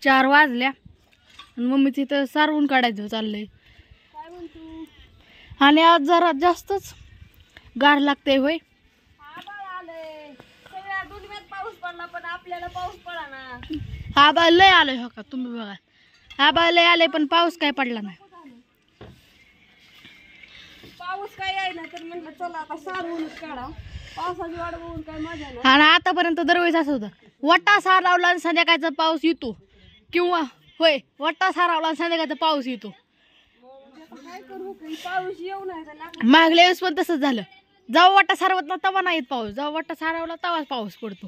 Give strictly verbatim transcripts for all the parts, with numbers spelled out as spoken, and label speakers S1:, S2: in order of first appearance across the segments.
S1: चार वाजल्या आणि मम्मीचं इथं सारवून काढायचं चाललंय.
S2: काय म्हणतो?
S1: आणि आज जरा जास्तच गार लागते होय.
S2: आभाळ आलंय, सगळ्या दुनियेत पाऊस पडला पण आपल्याला पाऊस पडा ना.
S1: आभाळ लय आलंय हो का, तुम्ही बघा आभाळ लय आलंय पण पाऊस काय पडला नाही.
S2: पाऊस काय आहे ना तर म्हणलं चला आता सारवूनच काढा. पावसाची वाट बघून काय मजा नाही.
S1: आणि आतापर्यंत दरवेळेस असं होतं, वट्टा सारावला आणि संध्याकाळचा पाऊस येतो, किंवा होय वट्टा सारावला आणि संध्याकाळचा पाऊस येतो.
S2: काय करू, पाऊस येऊ नाही.
S1: मागल्या वेळेस पण तसंच झालं, जेव्हा वट्टा सारवत ना तेव्हा नाही येत पाऊस, जेव्हा वट्टा सारवला तेव्हाच पाऊस पडतो.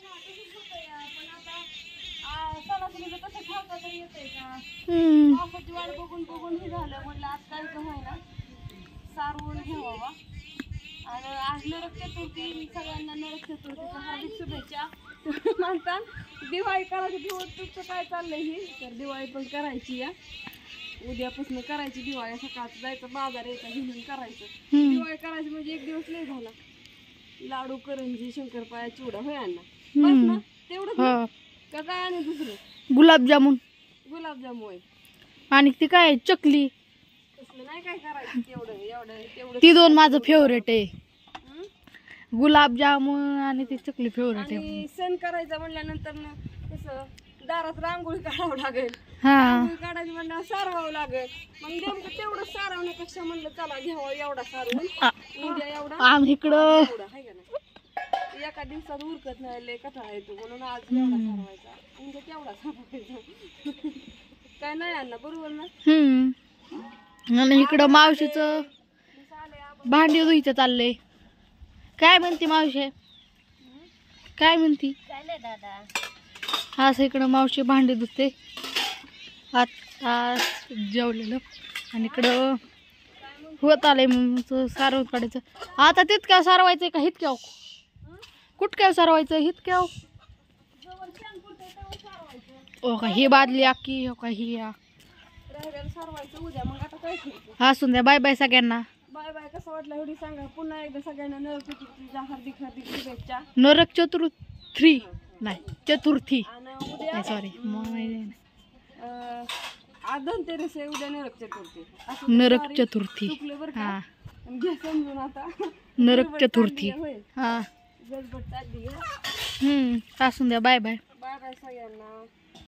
S1: हम्म
S2: पावसाची वाट बघून बघून हे झालं, म्हणलं आज काय व्हायला सारवून घ्यावा. आणि आज नरक चतुर्थी, सगळ्यांना नरक चतुर्थीच्या हार्दिक शुभेच्छा. म्हणतात दिवाळी करायची, दिवस तुमचं काय चाललंय ही, तर दिवाळी पण करायची या, उद्यापासून करायची दिवाळी. सकाळचं जायचं बाजार यायचा घेऊन करायचं. दिवाळी करायची म्हणजे एक दिवस लय झाला. लाडू, करंजी, शंकरपाळ्या, चिवडा होय अण्णा, बस ना तेवढंच का काय आणि दुसरं
S1: गुलाबजामुन
S2: गुलाबजाम होय.
S1: आणि ती काय चकली,
S2: तसलं नाही काय करायचं. तेवढं एवढं तेवढं
S1: ती दोन माझं फेवरेट आहे. गुलाबजामुन आणि ती चकली फेवरेट आहे.
S2: आणि सण करायचा म्हणल्यानंतर ना कसं दारात रांगोळी काढावं लागेल.
S1: हा
S2: रांगोळी काढायची म्हणल्यावर सारवावं लागेल. मग नेमकं तेवढं सारवण्यापेक्षा म्हणलं चला घ्यावं एवढा सारवून, उद्या एवढा
S1: आम इकडं
S2: एवढा आहे का नाही. एका दिवसात उरकत नाही, लय कटाळा येतो, म्हणून आज एवढा सारवायचा, उद्या केवढा सारवायचा. काय नाही अण्णा, बरोबर ना.
S1: हम्म आणि इकडं मावशीचं भांडी धुईचं चाललंय. काय म्हणते मावशी, काय म्हणती?
S2: काय नाही दादा.
S1: असं इकडं मावशी भांडी धुते, आता जेवलेलं. आणि इकडं होत आलंय मग सारवून काढायचं. आता तितक्या सारवायचं का हितक्या, कुठक्या सारवायचं हितक्या. ओ का ही बादली अख्खी, हो का ही या
S2: सारवायचं उद्या. मग आता काय
S1: असून द्या. बाय बाय सगळ्यांना.
S2: Bye bye. कसं वाटलं एवढी सांगा. पुन्हा एकदा सगळ्यांना नरक चतुर्थीच्या हार्दिक हार्दिक शुभेच्छा.
S1: नरक चतुर्थी नाही चतुर्थी,
S2: आणि उद्या
S1: सॉरी
S2: आज धनतेरस आहे, उद्या नरक चतुर्थी.
S1: नरक चतुर्थी.
S2: चुकलं बरं का.
S1: हा
S2: घ्या समजून आता.
S1: नरक चतुर्थी. हा
S2: गजबट चालली.
S1: हम्म असून द्या. Bye bye.
S2: बाय बाय सगळ्यांना.